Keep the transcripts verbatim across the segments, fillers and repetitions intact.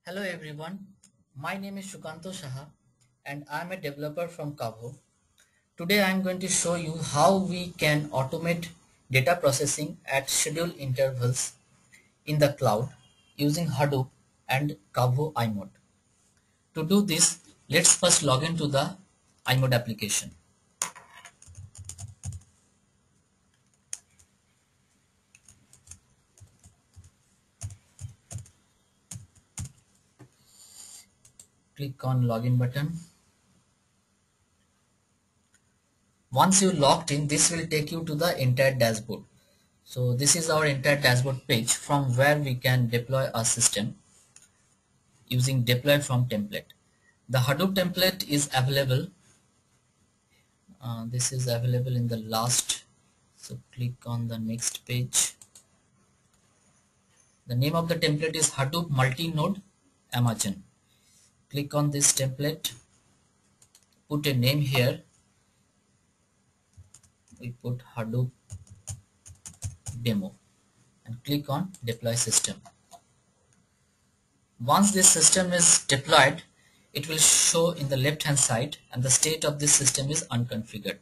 Hello everyone, my name is Sukanta Saha and I am a developer from Kaavo. Today I am going to show you how we can automate data processing at scheduled intervals in the cloud using Hadoop and Kaavo I M O D. To do this, let's first log into the I M O D application. Click on login button. Once you logged in, this will take you to the entire dashboard. So this is our entire dashboard page from where we can deploy our system using deploy from template. The Hadoop template is available. Uh, this is available in the last. So click on the next page. The name of the template is Hadoop multi-node Amazon. Click on this template. Put a name here. We put Hadoop demo and click on deploy system. Once this system is deployed, it will show in the left hand side and the state of this system is unconfigured.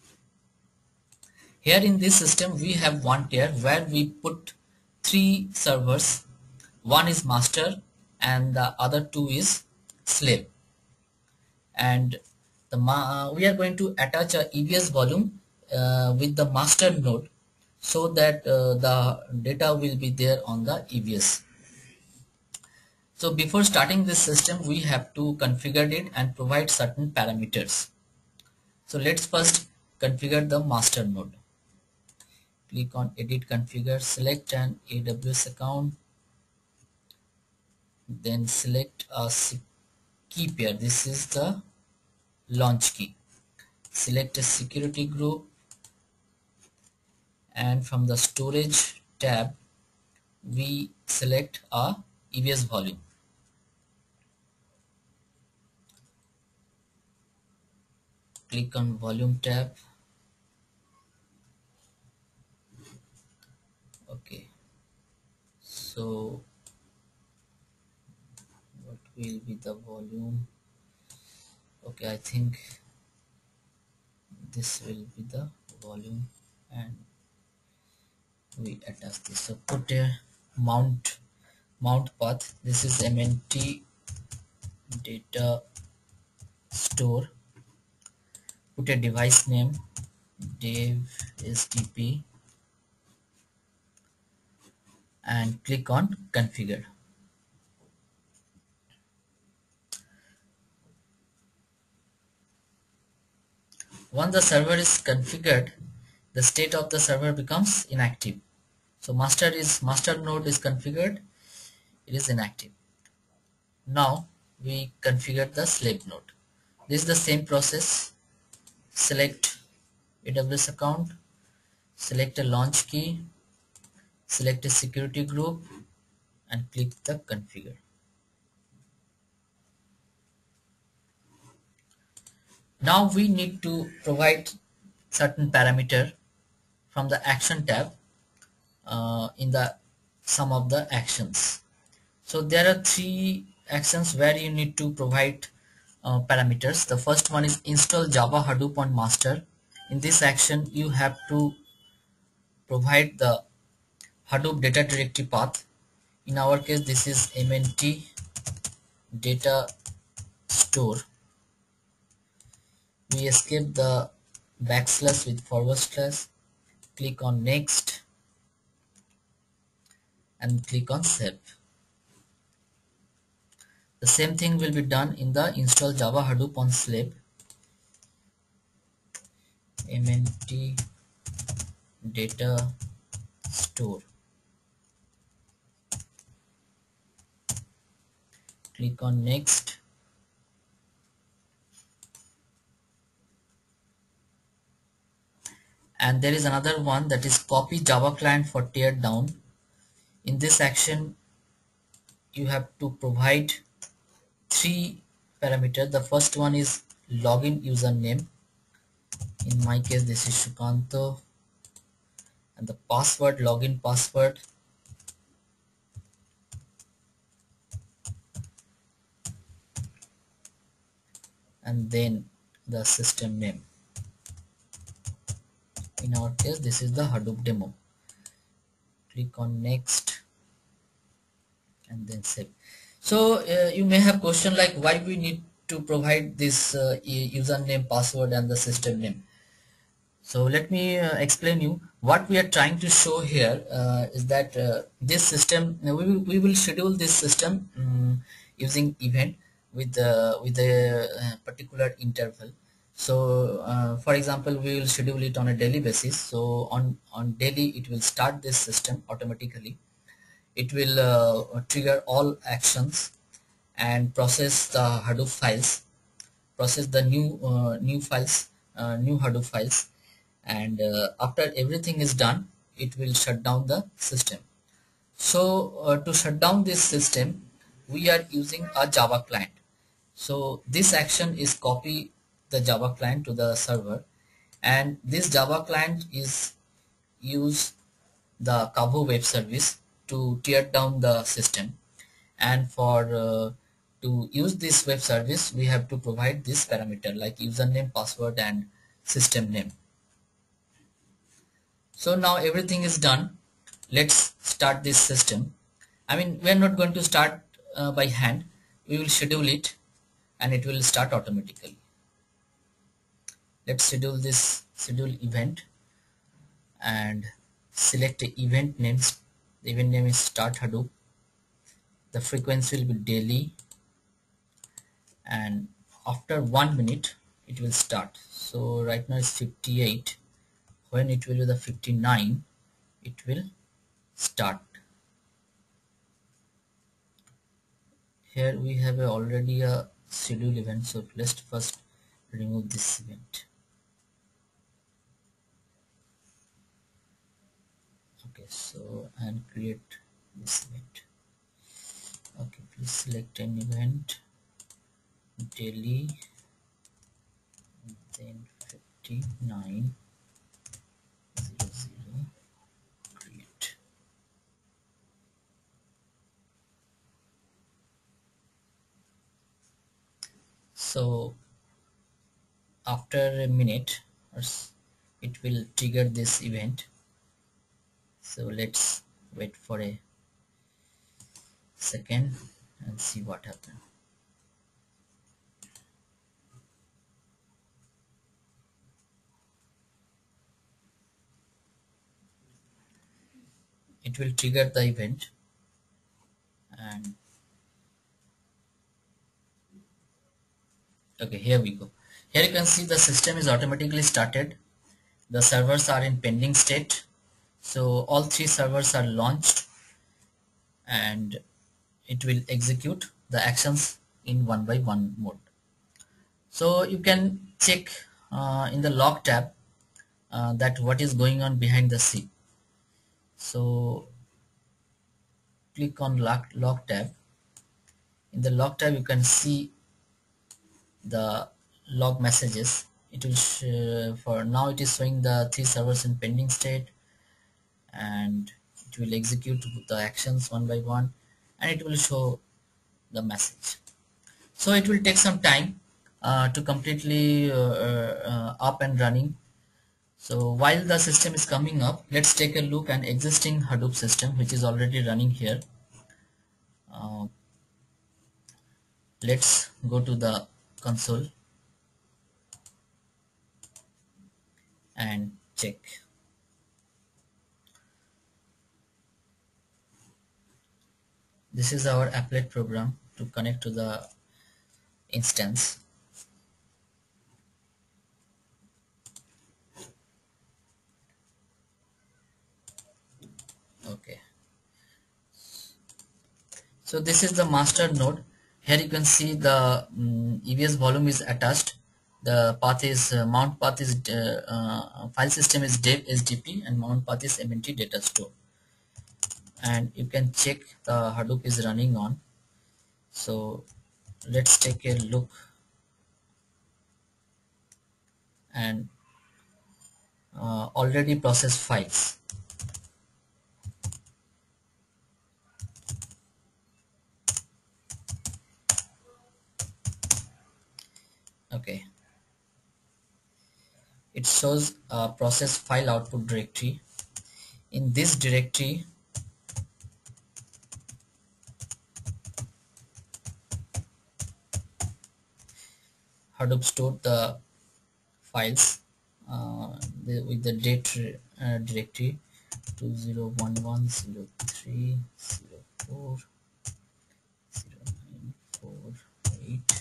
Here in this system we have one tier where we put three servers. One is master and the other two is slave. And the ma we are going to attach a E B S volume uh, with the master node so that uh, the data will be there on the E B S. So before starting this system, we have to configure it and provide certain parameters. So let's first configure the master node. Click on edit configure, select an A W S account, then select a key pair. This is the launch key. Select a security group and from the storage tab we select a E B S volume. Click on volume tab. Okay, so what will be the volume? Okay, I think this will be the volume and we attach this. So put a mount mount path. This is M N T data store. Put a device name dev S T P and click on configure. Once the server is configured, the state of the server becomes inactive. So master is master node is configured, it is inactive. Now we configure the slave node. This is the same process. Select A W S account, select a launch key, select a security group and click the configure. Now we need to provide certain parameter from the action tab uh, in the sum of the actions. So there are three actions where you need to provide uh, parameters. The first one is install Java Hadoop on master. In this action you have to provide the Hadoop data directory path. In our case this is M N T data store. We escape the backslash with forward slash, click on next and click on save. The same thing will be done in the install Java Hadoop on slave. M N T data store. Click on next. And there is another one, that is copy Java client for tear down. In this action you have to provide three parameters. The first one is login username. In my case this is Sukanta, and the password, login password. and then the system name. In our case, this is the Hadoop demo. Click on next and then save. So uh, you may have question like why we need to provide this uh, username, password and the system name. So let me uh, explain you what we are trying to show here uh, is that uh, this system we will, we will schedule this system um, using event with the with a uh, particular interval. So uh, for example, we will schedule it on a daily basis. So on on daily it will start this system automatically. It will uh, trigger all actions and process the Hadoop files, process the new uh, new files, uh, new Hadoop files, and uh, after everything is done, it will shut down the system. So uh, to shut down this system, we are using a Java client. So this action is copy the Java client to the server, and this Java client is use the Kaavo web service to tear down the system. And for uh, to use this web service, we have to provide this parameter like username, password and system name. So now everything is done. Let's start this system. I mean, we are not going to start uh, by hand. We will schedule it and it will start automatically. Let's schedule this schedule event and select the event names. The event name is start Hadoop. The frequency will be daily, and after one minute it will start. So right now it's fifty-eight. When it will be the fifty-nine, it will start. Here we have a, already a schedule event, so let's first remove this event. Okay, so and create this event. Okay, please select an event daily, then fifty-nine zero zero, create. So after a minute it will trigger this event. So let's wait for a second and see what happens. It will trigger the event, and okay, here we go. Here you can see the system is automatically started. The servers are in pending state, so all three servers are launched and it will execute the actions in one by one mode. So you can check uh, in the log tab uh, that what is going on behind the scene. So click on log, log tab. In the log tab you can see the log messages. It will sh for now it is showing the three servers in pending state, and it will execute the actions one by one and it will show the message. So it will take some time uh, to completely uh, uh, up and running. So while the system is coming up, let's take a look at existing Hadoop system which is already running here. Uh, let's go to the console and check. This is our applet program to connect to the instance. Okay, so this is the master node. Here you can see the um, E V S volume is attached. The path is uh, mount path is uh, uh, file system is dev S D P and mount path is M N T data store. And you can check the Hadoop is running on. So let's take a look and uh, already processed files. Okay, it shows a process file output directory. In this directory, Hadoop stored the files uh, the, with the date uh, directory two zero one one zero three zero four zero nine four eight.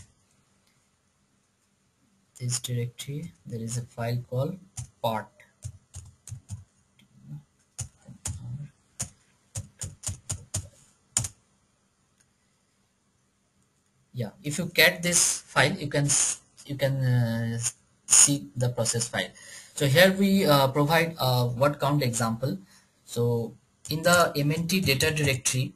This directory, there is a file called part. Yeah, if you get this file, you can s- you can uh, see the process file. So here we uh, provide a word count example. So in the M N T data directory,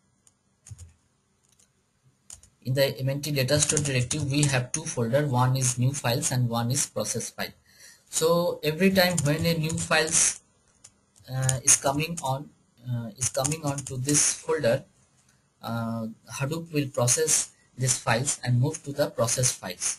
in the M N T data store directory, we have two folders. One is new files and one is process file. So every time when a new files uh, is coming on uh, is coming on to this folder, uh, Hadoop will process these files and move to the process files,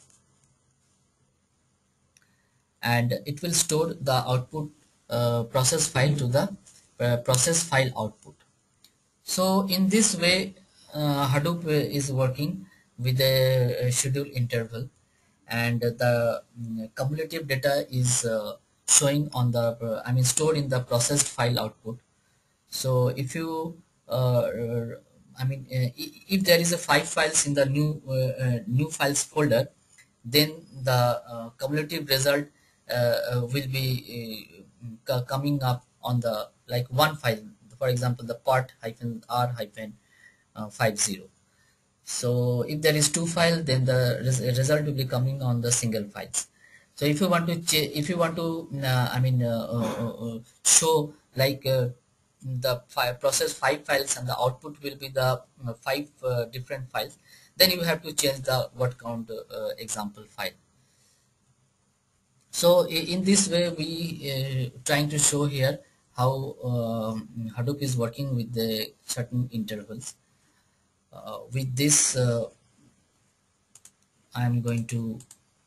and it will store the output uh, process file to the uh, process file output. So in this way, uh, Hadoop is working with a schedule interval, and the mm, cumulative data is uh, showing on the uh, I mean stored in the processed file output. So if you uh, I mean uh, if there is a five files in the new uh, uh, new files folder, then the uh, cumulative result uh, uh, will be uh, coming up on the like one file, for example the part hyphen r hyphen uh, five zero. So if there is two file, then the res result will be coming on the single files. So if you want to ch if you want to uh, I mean uh, uh, uh, show like uh, the file process five files and the output will be the uh, five uh, different files, then you have to change the word count uh, example file. So in this way we uh, trying to show here how um, Hadoop is working with the certain intervals. Uh, with this uh, I am going to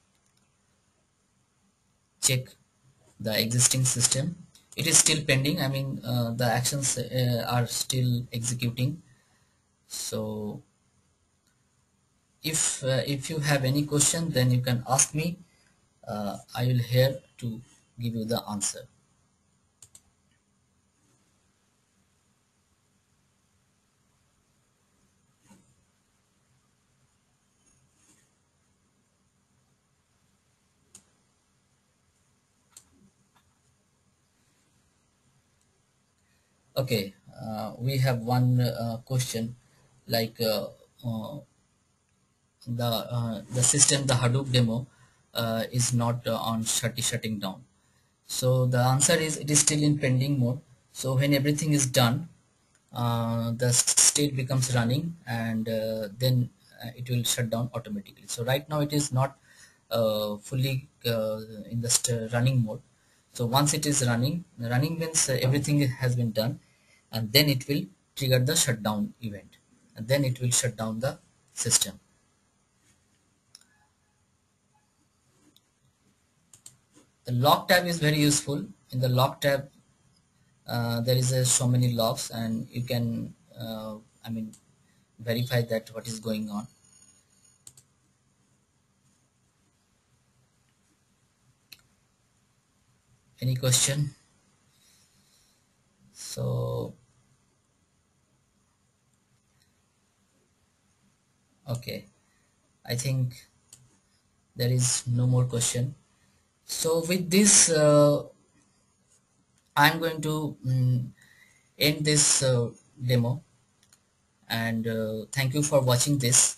check the existing system. It is still pending. I mean uh, the actions uh, are still executing. So if uh, if you have any question, then you can ask me. uh, I will here to give you the answer. Okay, uh, we have one uh, question like uh, uh, the uh, the system, the Hadoop demo uh, is not uh, on shut shutting down. So the answer is it is still in pending mode. So when everything is done, uh, the state becomes running, and uh, then uh, it will shut down automatically. So right now it is not uh, fully uh, in the st running mode. So once it is running, running means uh, everything has been done, and then it will trigger the shutdown event, and then it will shut down the system. The log tab is very useful. In the log tab, uh, there is a, so many logs, and you can uh, I mean verify that what is going on. Any question? So okay, I think there is no more question. So with this uh, I'm going to mm, end this uh, demo, and uh, thank you for watching this.